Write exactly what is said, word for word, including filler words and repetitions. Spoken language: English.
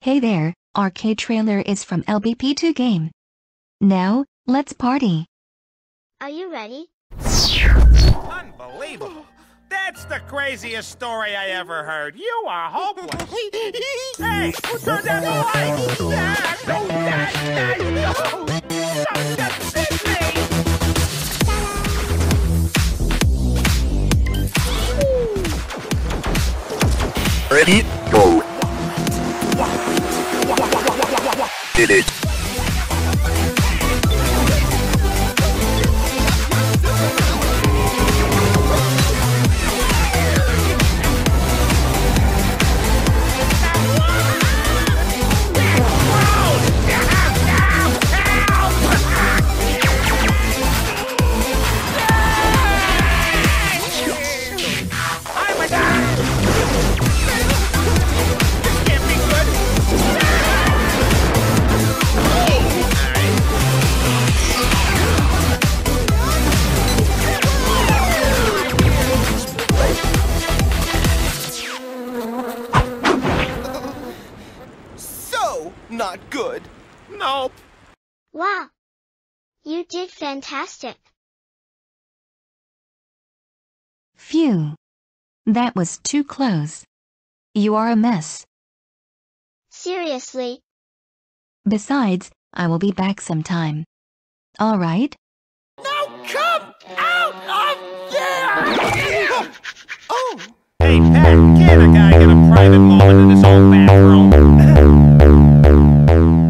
Hey there, arcade trailer is from L B P two game. Now, let's party. Are you ready? Unbelievable! That's the craziest story I ever heard. You are hopeless. Hey, who turned down the lights? Ah, no, that, that, no, no, that's me. Ready, go. Did it. Not good. Nope. Wow. You did fantastic. Phew. That was too close. You are a mess. Seriously. Besides, I will be back sometime. All right? Now come out of there! Oh! Hey, Pat, can a guy get a private moment in his own bathroom?